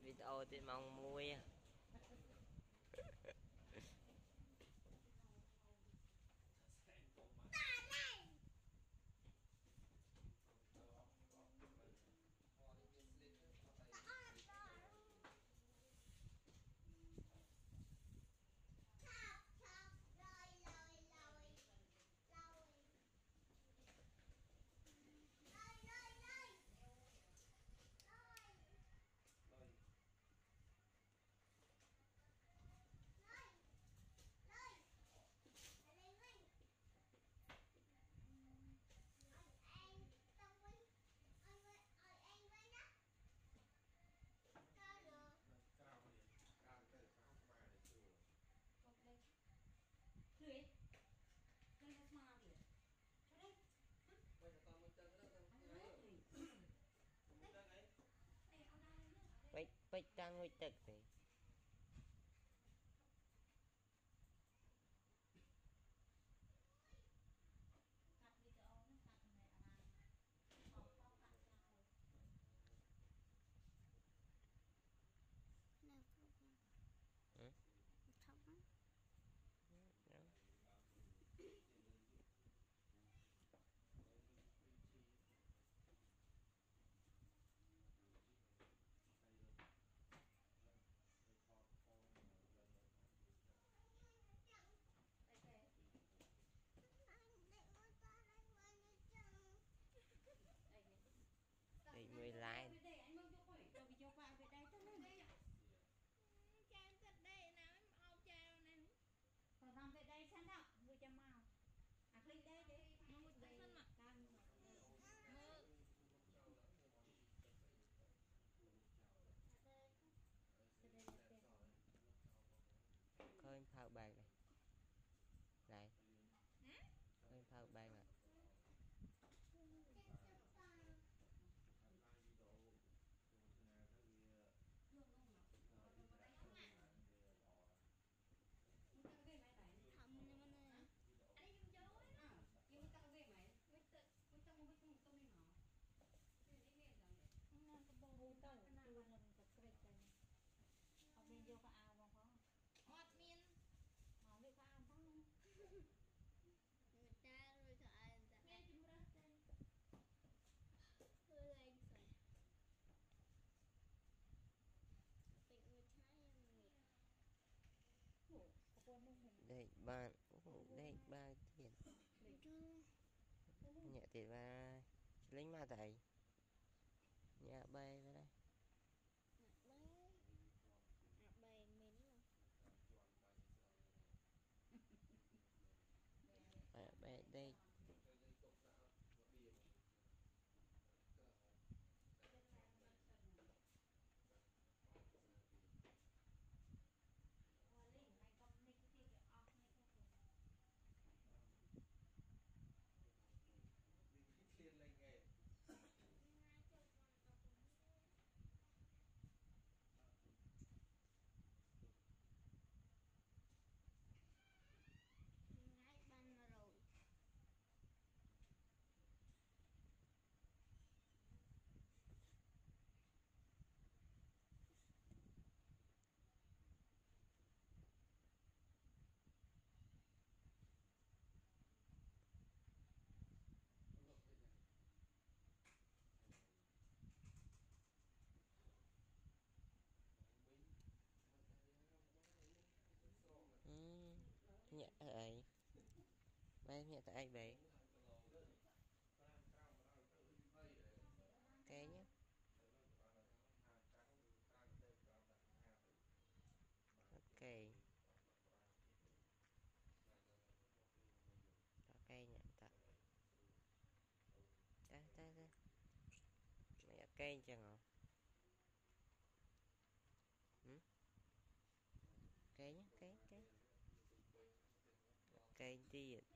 video thì mong mui bích tăng nguy tực thì thì người lái còn làm về đây sáng nào người cho màu lên đây để mua tay thân mà khơi phao bàn này này khơi phao bàn à bên vô có ao không có ngọt miên ngọt đi có ao không người ta rồi cho ai người ta nghe chim ra tên tôi lên rồi tình người trai đây ba tiền nhẹ tiền ba lính ma thầy nhà bay vào đây bày mến bay đây rồi nhẹ ấy bay nhẹ tại Abbey cái nhé ok cây nhận ta mẹ cây chẳng hả cây nhé cây cây đi